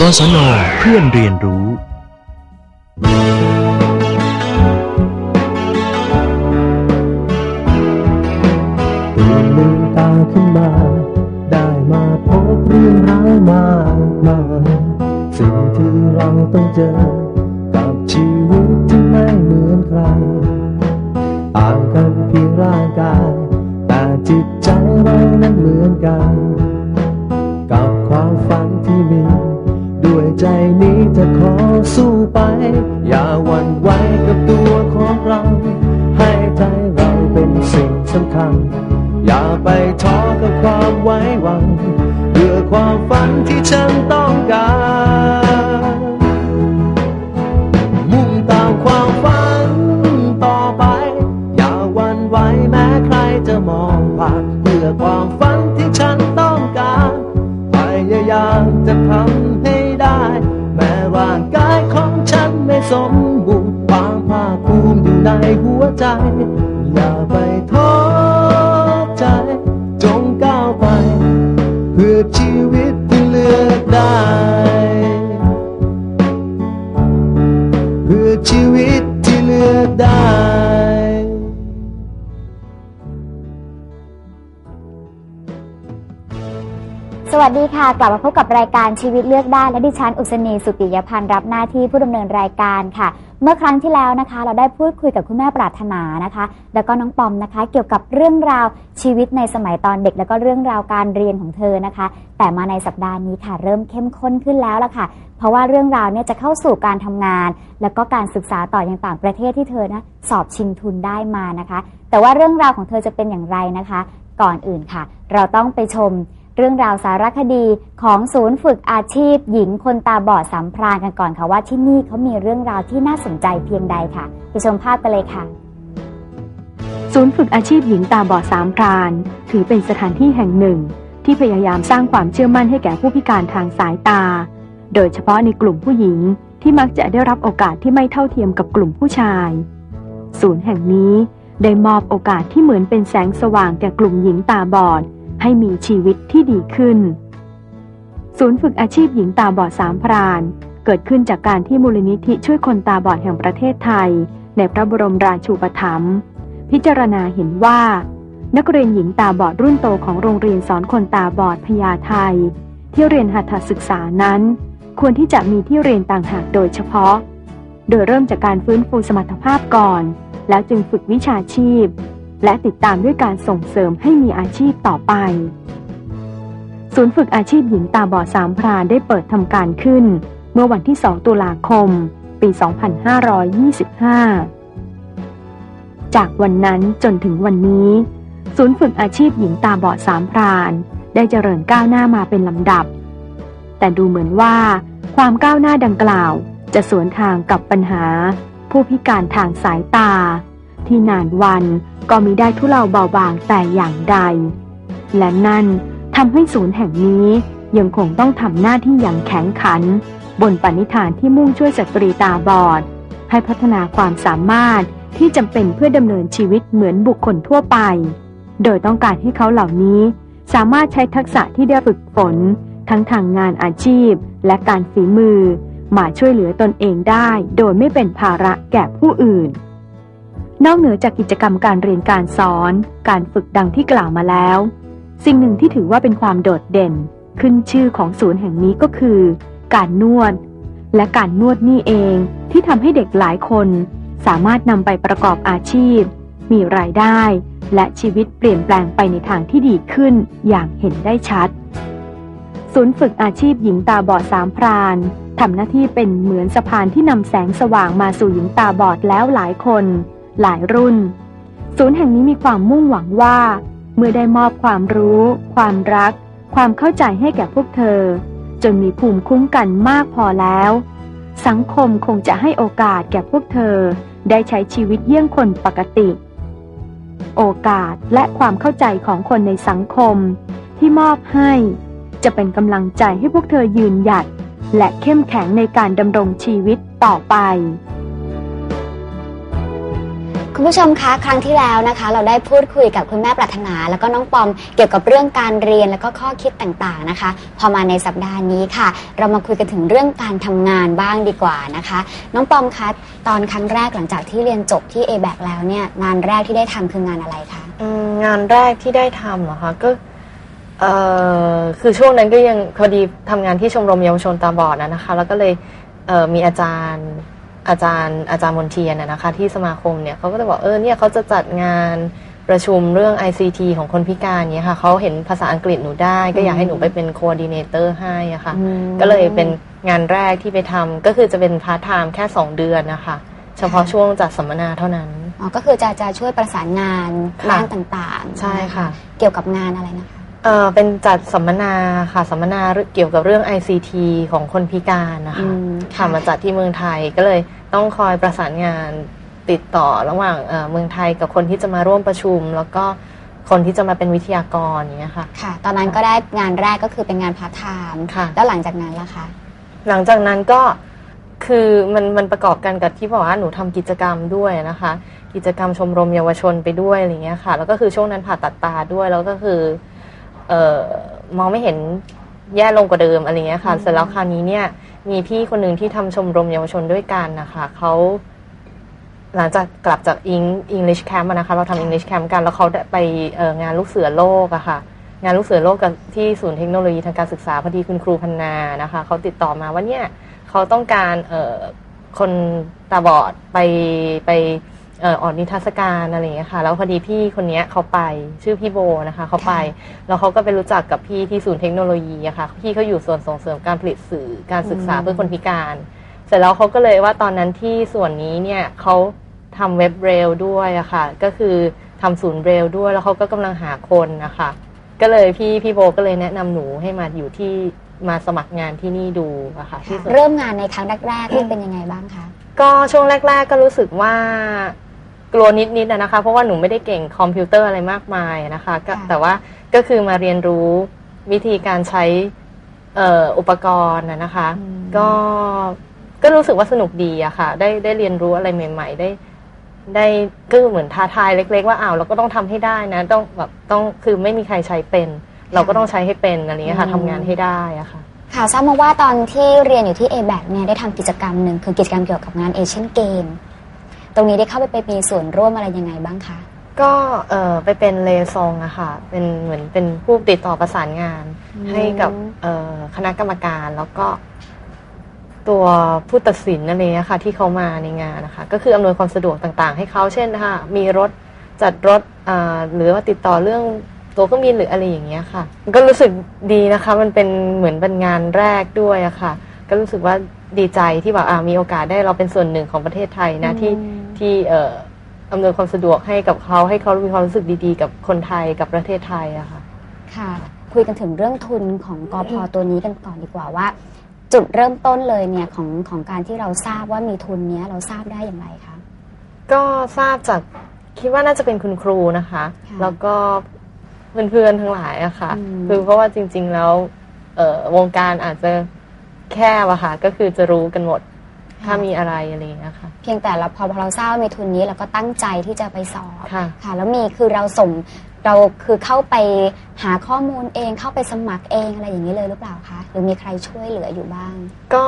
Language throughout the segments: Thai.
กศน.เพื่อนเรียนรู้ลืมตาขึ้นมาได้มาพบเรื่องร้ายมากมายสิ่งที่เราต้องเจอกับชีวิตที่ไม่เหมือนใครต่างกันเพียงร่างกายแต่จิตใจเรานั้นเหมือนกันกับความฝันที่มีด้วยใจนี้จะขอสู้ไปอย่าหวั่นไหวกับตัวของเราให้ใจเราเป็นสิ่งสำคัญอย่าไปท้อกับความไว้หวังเพื่อความฝันที่ฉันต้องการมุ่งตามความฝันต่อไปอย่าหวั่นไหวแม้ใครจะมองผ่านเพื่อความฝันที่ฉันต้องการพยายามจะทำให้ได้แม้ร่างกายของฉันไม่สมบูรณ์ความภาคภูมิอยู่ในหัวใจอย่าไปท้อใจจงก้าวไปเพื่อชีวิตที่เลือกได้เพื่อชีวิตที่เลือกได้สวัสดีค่ะกลับมาพบกับรายการชีวิตเลือกได้และดิฉันอุศนีสุติยพันธ์รับหน้าที่ผู้ดำเนินรายการค่ะเมื่อครั้งที่แล้วนะคะเราได้พูดคุยกับคุณแม่ปรารถนานะคะแล้วก็น้องปอมนะคะเกี่ยวกับเรื่องราวชีวิตในสมัยตอนเด็กแล้วก็เรื่องราวการเรียนของเธอนะคะแต่มาในสัปดาห์นี้ค่ะเริ่มเข้มข้นขึ้นแล้วล่ะค่ะเพราะว่าเรื่องราวเนี่ยจะเข้าสู่การทำงานแล้วก็การศึกษาต่อยังต่างประเทศที่เธอนะสอบชิงทุนได้มานะคะแต่ว่าเรื่องราวของเธอจะเป็นอย่างไรนะคะก่อนอื่นค่ะเราต้องไปชมเรื่องราวสารคดีของศูนย์ฝึกอาชีพหญิงคนตาบอดสามพรานกันก่อนค่ะว่าที่นี่เขามีเรื่องราวที่น่าสนใจเพียงใดค่ะไปชมภาพกันเลยค่ะศูนย์ฝึกอาชีพหญิงตาบอดสามพรานถือเป็นสถานที่แห่งหนึ่งที่พยายามสร้างความเชื่อมั่นให้แก่ผู้พิการทางสายตาโดยเฉพาะในกลุ่มผู้หญิงที่มักจะได้รับโอกาสที่ไม่เท่าเทียมกับกลุ่มผู้ชายศูนย์แห่งนี้ได้มอบโอกาสที่เหมือนเป็นแสงสว่างแก่กลุ่มหญิงตาบอดให้มีชีวิตที่ดีขึ้นศูนย์ฝึกอาชีพหญิงตาบอดสามพรานเกิดขึ้นจากการที่มูลนิธิช่วยคนตาบอดแห่งประเทศไทยในพระบรมราชูปถัมภ์พิจารณาเห็นว่านักเรียนหญิงตาบอดรุ่นโตของโรงเรียนสอนคนตาบอดพญาไทที่เรียนหัตถศึกษานั้นควรที่จะมีที่เรียนต่างหากโดยเฉพาะโดยเริ่มจากการฟื้นฟูสมรรถภาพก่อนแล้วจึงฝึกวิชาชีพและติดตามด้วยการส่งเสริมให้มีอาชีพต่อไปศูนย์ฝึกอาชีพหญิงตาบอดสามพรานได้เปิดทำการขึ้นเมื่อวันที่2 ตุลาคม ปี 2525 จากวันนั้นจนถึงวันนี้ศูนย์ฝึกอาชีพหญิงตาบอดสามพรานได้เจริญก้าวหน้ามาเป็นลำดับแต่ดูเหมือนว่าความก้าวหน้าดังกล่าวจะสวนทางกับปัญหาผู้พิการทางสายตาที่นานวันก็มิได้ทุเลาเบาบางแต่อย่างใดและนั่นทำให้ศูนย์แห่งนี้ยังคงต้องทำหน้าที่อย่างแข็งขันบนปณิธานที่มุ่งช่วยสตรีตาบอดให้พัฒนาความสามารถที่จำเป็นเพื่อดำเนินชีวิตเหมือนบุคคลทั่วไปโดยต้องการให้เขาเหล่านี้สามารถใช้ทักษะที่ได้ฝึกฝนทั้งทางงานอาชีพและการฝีมือมาช่วยเหลือตนเองได้โดยไม่เป็นภาระแก่ผู้อื่นนอกเหนือจากกิจกรรมการเรียนการสอนการฝึกดังที่กล่าวมาแล้วสิ่งหนึ่งที่ถือว่าเป็นความโดดเด่นขึ้นชื่อของศูนย์แห่งนี้ก็คือการนวดและการนวดนี่เองที่ทำให้เด็กหลายคนสามารถนำไปประกอบอาชีพมีรายได้และชีวิตเปลี่ยนแปลงไปในทางที่ดีขึ้นอย่างเห็นได้ชัดศูนย์ฝึกอาชีพหญิงตาบอดสามพรานทำหน้าที่เป็นเหมือนสะพานที่นำแสงสว่างมาสู่หญิงตาบอดแล้วหลายคนหลายรุ่นศูนย์แห่งนี้มีความมุ่งหวังว่าเมื่อได้มอบความรู้ความรักความเข้าใจให้แก่พวกเธอจนมีภูมิคุ้มกันมากพอแล้วสังคมคงจะให้โอกาสแก่พวกเธอได้ใช้ชีวิตเยี่ยงคนปกติโอกาสและความเข้าใจของคนในสังคมที่มอบให้จะเป็นกำลังใจให้พวกเธอยืนหยัดและเข้มแข็งในการดำรงชีวิตต่อไปคุณผู้ชมคะครั้งที่แล้วนะคะเราได้พูดคุยกับคุณแม่ปรารถนาแล้วก็น้องปอมเกี่ยวกับเรื่องการเรียนแล้วก็ข้อคิดต่างๆนะคะพอมาในสัปดาห์นี้ค่ะเรามาคุยกันถึงเรื่องการทำงานบ้างดีกว่านะคะน้องปอมคะตอนครั้งแรกหลังจากที่เรียนจบที่ ABAC แล้วเนี่ยงานแรกที่ได้ทำคืองานอะไรคะงานแรกที่ได้ทำเหรอคะก็คือช่วงนั้นก็ยังพอดีทำงานที่ชมรมเยาวชนตาบอดนะคะแล้วก็เลยมีอาจารย์มนเทียนนะคะที่สมาคมเนี่ยเขาก็จะบอกเนี่ยเขาจะจัดงานประชุมเรื่อง ICT ของคนพิการเนี่ยค่ะเขาเห็นภาษาอังกฤษหนูได้ก็อยากให้หนูไปเป็น coordinator ให้อะค่ะก็เลยเป็นงานแรกที่ไปทำก็คือจะเป็นพาร์ทไทม์แค่2 เดือนนะคะเฉพาะช่วงจัดสัมมนาเท่านั้นก็คือจะช่วยประสานงานด้านต่างๆใช่ค่ะเกี่ยวกับงานอะไรนะคะเป็นจัดสัมมนาค่ะสัมมนาเกี่ยวกับเรื่อง ICT ของคนพิการนะคะค่ะมาจัดที่เมืองไทยก็เลยต้องคอยประสานงานติดต่อระหว่างเมืองไทยกับคนที่จะมาร่วมประชุมแล้วก็คนที่จะมาเป็นวิทยากรอย่างเงี้ยค่ะค่ะตอนนั้นก็ได้งานแรกก็คือเป็นงานพาร์ทไทม์แล้วหลังจากนั้นล่ะคะหลังจากนั้นก็คือมันประกอบกันกับที่บอกว่าหนูทำกิจกรรมด้วยนะคะกิจกรรมชมรมเยาวชนไปด้วยอะไรเงี้ยค่ะแล้วก็คือช่วงนั้นผ่าตัดตาด้วยแล้วก็คือมองไม่เห็นแย่ลงกว่าเดิมอะไรเงี้ยค่ะเสร็จแล้วคราวนี้เนี่ยมีพี่คนหนึ่งที่ทำชมรมเยาวชนด้วยกันนะคะเขาหลังจากกลับจากEnglish Camp นะคะเราทำ English Camp กันแล้วเขาไปงานลูกเสือโลกอะค่ะงานลูกเสือโลกกับที่ศูนย์เทคโนโลยีทางการศึกษาพอดีคุณครูพันนานะคะเขาติดต่อมาว่าเนี่ยเขาต้องการคนตาบอดไปออกนิทรรศการอะไรอย่างเงี้ยค่ะแล้วพอดีพี่คนนี้เขาไปชื่อพี่โบนะคะเขาไปแล้วเขาก็ไปรู้จักกับพี่ที่ศูนย์เทคโนโลยีอะค่ะพี่เขาอยู่ส่วนส่งเสริมการผลิตสื่อการศึกษาเพื่อคนพิการเสร็จแล้วเขาก็เลยว่าตอนนั้นที่ส่วนนี้เนี่ยเขาทำเว็บเรลด้วยอะค่ะก็คือทำศูนย์เรลด้วยแล้วเขาก็กำลังหาคนนะคะก็เลยพี่โบก็เลยแนะนำหนูให้มาอยู่ที่มาสมัครงานที่นี่ดูอะค่ะเริ่มงานในครั้งแรกๆเป็นยังไงบ้างคะก็ช่วงแรกๆก็รู้สึกว่ากลัวนิดๆนะคะเพราะว่าหนูไม่ได้เก่งคอมพิวเตอร์อะไรมากมายนะคะแต่ว่าก็คือมาเรียนรู้วิธีการใช้อุปกรณ์นะคะก็รู้สึกว่าสนุกดีอะค่ะได้เรียนรู้อะไรใหม่ๆได้ก็เหมือนท้าทายเล็กๆว่าเราก็ต้องทำให้ได้นะต้องคือไม่มีใครใช้เป็นเราก็ต้องใช้ให้เป็นอะไรอย่างเงี้ยค่ะทำงานให้ได้อะค่ะค่ะทราบมาว่าตอนที่เรียนอยู่ที่ ABAC เนี่ยได้ทำกิจกรรมหนึ่งคือกิจกรรมเกี่ยวกับงานเอเชียนเกมตรงนี้ได้เข้าไปมีส่วนร่วมอะไรยังไงบ้างคะก็ไปเป็นเลซองอะค่ะเป็นเหมือนเป็นผู้ติดต่อประสานงานให้กับคณะกรรมการแล้วก็ตัวผู้ตัดสินอะไรเงี้ยค่ะที่เขามาในงานนะคะก็คืออำนวยความสะดวกต่างๆให้เขาเช่นนะคะมีรถจัดรถหรือว่าติดต่อเรื่องตัวเครื่องบินหรืออะไรอย่างเงี้ยค่ะก็รู้สึกดีนะคะมันเป็นเหมือนเป็นงานแรกด้วยอะค่ะก็รู้สึกว่าดีใจที่แบบมีโอกาสได้เราเป็นส่วนหนึ่งของประเทศไทยนะที่อำนวยความสะดวกให้กับเขาให้เขามีความรู้สึกดีๆกับคนไทยกับประเทศไทยอะค่ะค่ะคุยกันถึงเรื่องทุนของกพ.ตัวนี้กันก่อนดีกว่าว่าจุดเริ่มต้นเลยเนี่ยของการที่เราทราบว่ามีทุนเนี้ยเราทราบได้อย่างไรคะก็ทราบจากคิดว่าน่าจะเป็นคุณครูนะคะแล้วก็เพื่อนๆทั้งหลายอะค่ะคือเพราะว่าจริงๆแล้ววงการอาจจะแคบอะค่ะก็คือจะรู้กันหมดถ้ามีอะไรอะไรอย่างเงี้ยค่ะเพียงแต่พอเราทราบว่ามีทุนนี้เราก็ตั้งใจที่จะไปสอบค่ะแล้วมีคือเราคือเข้าไปหาข้อมูลเองเข้าไปสมัครเองอะไรอย่างนี้เลยหรือเปล่าคะหรือมีใครช่วยเหลืออยู่บ้างก็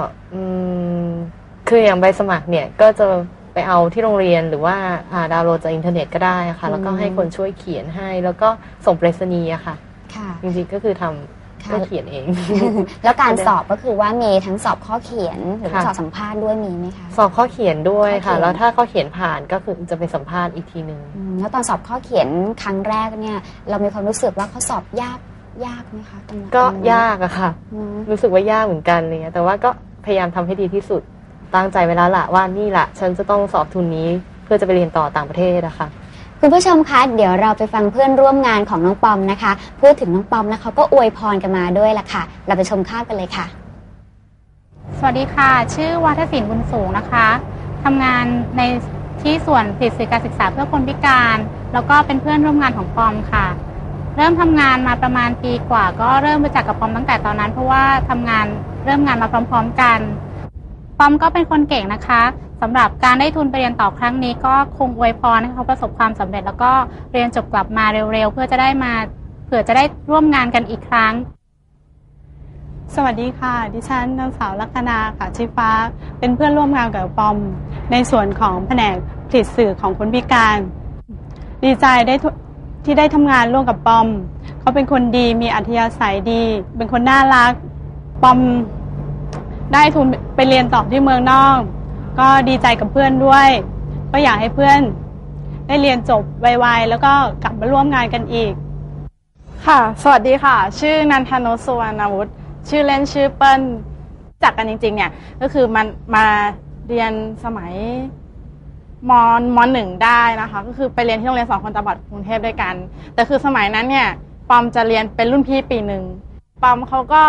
คืออย่างใบสมัครเนี่ยก็จะไปเอาที่โรงเรียนหรือว่าดาวน์โหลดจากอินเทอร์เน็ตก็ได้ค่ะแล้วก็ให้คนช่วยเขียนให้แล้วก็ส่งไปรษณีย์อะค่ะจริงๆก็คือทำก็เขียนเองแล้วการสอบก็คือว่ามีทั้งสอบข้อเขียนหรือสอบสัมภาษณ์ด้วยมีไหมคะสอบข้อเขียนด้วยค่ะแล้วถ้าข้อเขียนผ่านก็คือจะไปสัมภาษณ์อีกทีนึงแล้วตอนสอบข้อเขียนครั้งแรกเนี่ยเรามีความรู้สึกว่าข้อสอบยากไหมคะก็ยากอะค่ะรู้สึกว่ายากเหมือนกันเลยแต่ว่าก็พยายามทำให้ดีที่สุดตั้งใจไว้แล้วล่ะว่านี่แหละฉันจะต้องสอบทุนนี้เพื่อจะไปเรียนต่อต่างประเทศนะคะคุณผู้ชมคะเดี๋ยวเราไปฟังเพื่อนร่วมงานของน้องปอมนะคะพูดถึงน้องปอมแล้วเขาก็อวยพรกันมาด้วยล่ะค่ะเราไปชมภาพกันเลยค่ะสวัสดีค่ะชื่อวัฒศิลป์บุญสูงนะคะทำงานในที่ส่วนผลิตสื่อการศึกษาเพื่อคนพิการแล้วก็เป็นเพื่อนร่วมงานของปอมค่ะเริ่มทำงานมาประมาณปีกว่าก็เริ่มรู้จักกับปอมตั้งแต่ตอนนั้นเพราะว่าเริ่มงานมาพร้อมๆกันปอมก็เป็นคนเก่งนะคะสำหรับการได้ทุนไปเรียนต่อครั้งนี้ก็คงอวยพรให้เขาประสบความสำเร็จแล้วก็เรียนจบกลับมาเร็วๆเพื่อจะได้ร่วมงานกันอีกครั้งสวัสดีค่ะดิฉันนางสาวลัคนาค่ะชื่อฟ้าเป็นเพื่อนร่วมงานกับปอมในส่วนของแผนกผลิตสื่อของคนพิการดีใจที่ได้ทำงานร่วมกับปอมเขาเป็นคนดีมีอัธยาศัยดีเป็นคนน่ารักปอมได้ทุนไปเรียนต่อที่เมืองนอกก็ดีใจกับเพื่อนด้วยก็อยากให้เพื่อนได้เรียนจบไวๆแล้วก็กลับมาร่วมงานกันอีกค่ะสวัสดีค่ะชื่อนันทนุสุวรรณวุฒิชื่อเล่นชื่อเปิ้ลจากกันจริงๆเนี่ยก็คือมันมาเรียนสมัยม.1 ได้นะคะก็คือไปเรียนที่โรงเรียนสอนคนตาบอดกรุงเทพด้วยกันแต่คือสมัยนั้นเนี่ยปอมจะเรียนเป็นรุ่นพี่ปีหนึ่งปอมเขาก็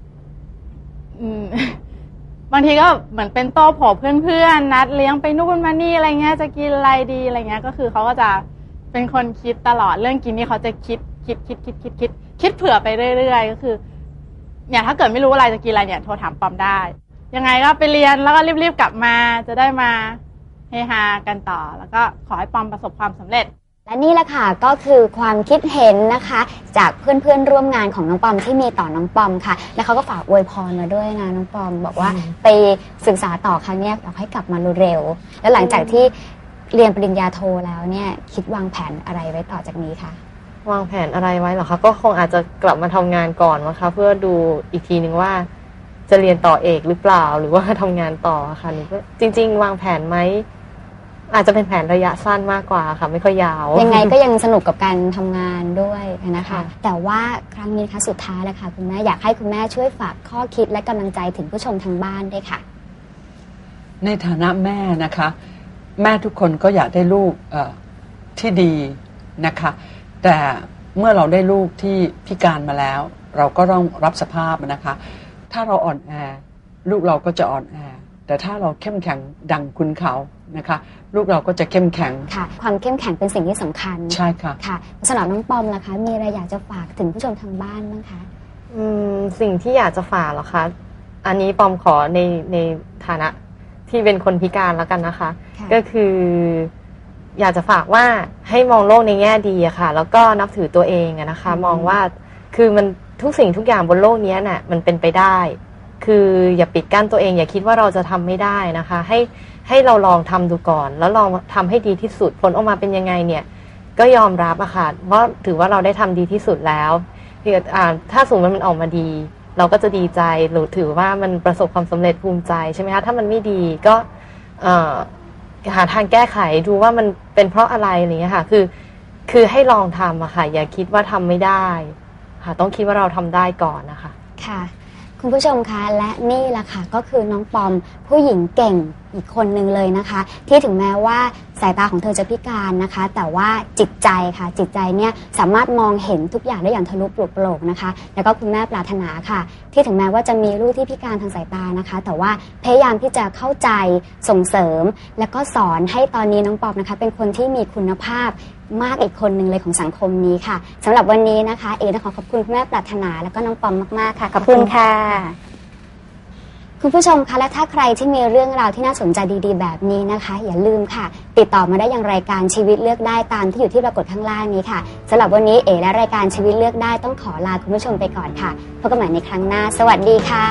บางทีก็เหมือนเป็นโต้โผเพื่อนๆนัดเลี้ยงไปนู่นมานี่อะไรเงี้ยจะกินอะไรดีอะไรเงี้ยก็คือเขาก็จะเป็นคนคิดตลอดเรื่องกินนี่เขาจะคิดเผื่อไปเรื่อยๆก็คือเนี่ยถ้าเกิดไม่รู้อะไรจะกินอะไรเนี่ยโทรถามปอมได้ยังไงก็ไปเรียนแล้วก็รีบๆกลับมาจะได้มาเฮฮากันต่อแล้วก็ขอให้ปอมประสบความสำเร็จและนี่แหละค่ะก็คือความคิดเห็นนะคะจากเพื่อนๆร่วมงานของน้องปอมที่มีต่อน้องปอมค่ะและเขาก็ฝากอวยพรมาด้วยนะน้องปอมบอกว่าไปศึกษาต่อครั้งนี้อยากให้กลับมาเร็วๆแล้วหลังจากที่เรียนปริญญาโทแล้วเนี่ยคิดวางแผนอะไรไว้ต่อจากนี้คะวางแผนอะไรไว้เหรอคะก็คงอาจจะกลับมาทำงานก่อนนะคะเพื่อดูอีกทีนึงว่าจะเรียนต่อเอกหรือเปล่าหรือว่าทำงานต่อค่ะนี่ก็จริงๆวางแผนไหมอาจจะเป็นแผนระยะสั้นมากกว่าค่ะไม่ค่อยยาวยังไงก็ยังสนุกกับการทำงานด้วยนะคะแต่ว่าครั้งนี้ค่ะสุดท้ายแล้วค่ะคุณแม่อยากให้คุณแม่ช่วยฝากข้อคิดและกำลังใจถึงผู้ชมทางบ้านด้วยค่ะในฐานะแม่นะคะแม่ทุกคนก็อยากได้ลูกที่ดีนะคะแต่เมื่อเราได้ลูกที่พิการมาแล้วเราก็ต้องรับสภาพนะคะถ้าเราอ่อนแอลูกเราก็จะอ่อนแอแต่ถ้าเราเข้มแข็งดังคุณเขานะคะลูกเราก็จะเข้มแข็งค่ะความเข้มแข็งเป็นสิ่งที่สำคัญใช่ค่ะค่ะสำหรับน้องปอมล่ะคะมีอะไรอยากจะฝากถึงผู้ชมทางบ้านบ้างคะสิ่งที่อยากจะฝากเหรอคะอันนี้ปอมขอในฐานะที่เป็นคนพิการแล้วกันนะคะก็คืออยากจะฝากว่าให้มองโลกในแง่ดีอะค่ะแล้วก็นับถือตัวเองนะคะมองว่าคือมันทุกสิ่งทุกอย่างบนโลกนี้น่ะมันเป็นไปได้คืออย่าปิดกั้นตัวเองอย่าคิดว่าเราจะทำไม่ได้นะคะให้เราลองทำดูก่อนแล้วลองทำให้ดีที่สุดผลออกมาเป็นยังไงเนี่ยก็ยอมรับอะค่ะว่าถือว่าเราได้ทำดีที่สุดแล้วถ้าสมมติมันออกมาดีเราก็จะดีใจหรือถือว่ามันประสบความสำเร็จภูมิใจใช่ไหมคะถ้ามันไม่ดีก็หาทางแก้ไขดูว่ามันเป็นเพราะอะไรอะไรเงี้ยค่ะคือให้ลองทำอะค่ะอย่าคิดว่าทำไม่ได้ค่ะต้องคิดว่าเราทำได้ก่อนนะคะค่ะคุณผู้ชมคะและนี่แหละค่ะก็คือน้องปอมผู้หญิงเก่งอีกคนหนึ่งเลยนะคะที่ถึงแม้ว่าสายตาของเธอจะพิการนะคะแต่ว่าจิตใจค่ะจิตใจเนี่ยสามารถมองเห็นทุกอย่างได้อย่างทะลุปลุกโปร่งนะคะแล้วก็คุณแม่ปรารถนาค่ะที่ถึงแม้ว่าจะมีลูกที่พิการทางสายตานะคะแต่ว่าพยายามที่จะเข้าใจส่งเสริมแล้วก็สอนให้ตอนนี้น้องปอมนะคะเป็นคนที่มีคุณภาพมากอีกคนหนึ่งเลยของสังคมนี้ค่ะสำหรับวันนี้นะคะเอต้องขอบคุณคุณแม่ปรารถนาแล้วก็น้องปอมมากๆค่ะขอบคุณค่ะคุณผู้ชมคะและถ้าใครที่มีเรื่องราวที่น่าสนใจดีๆแบบนี้นะคะอย่าลืมค่ะติดต่อมาได้ยังรายการชีวิตเลือกได้ตามที่อยู่ที่ปรากฏข้างล่างนี้ค่ะสำหรับวันนี้เอและรายการชีวิตเลือกได้ต้องขอลาคุณผู้ชมไปก่อนค่ะพบกันใหม่ในครั้งหน้าสวัสดีค่ะ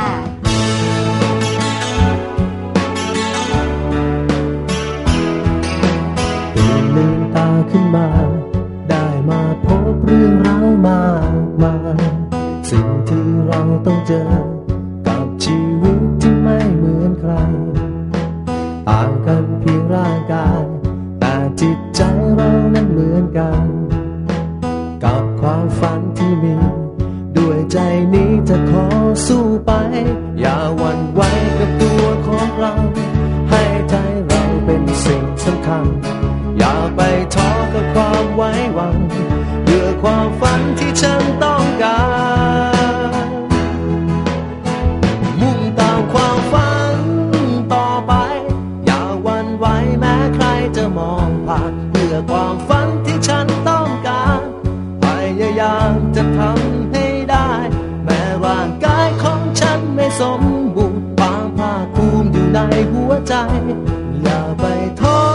ลืมตาขึ้นมาได้มาพบเรื่องราวมากมายสิ่งที่เราต้องเจอกับชีวิตที่ไม่เหมือนใครต่างกันเพียงร่างกายแต่จิตใจเรานั้นเหมือนกันกับความฝันที่มีด้วยใจนี้จะขอสู้ไปอย่าหวั่นไหวกับตัวของเราให้ใจเราเป็นสิ่งสำคัญอย่าไปท้อกับความไว้หวังเพื่อความฝันที่ฉันต้องการมุ่งตามความฝันต่อไปอย่าหวั่นไหวแม้ใครจะมองผ่านเพื่อความฝันที่ฉันต้องการพยายามจะทำให้ได้แม้ร่างกายของฉันไม่สมบูรณ์ความภาคภูมิอยู่ในหัวใจอย่าไปท้อ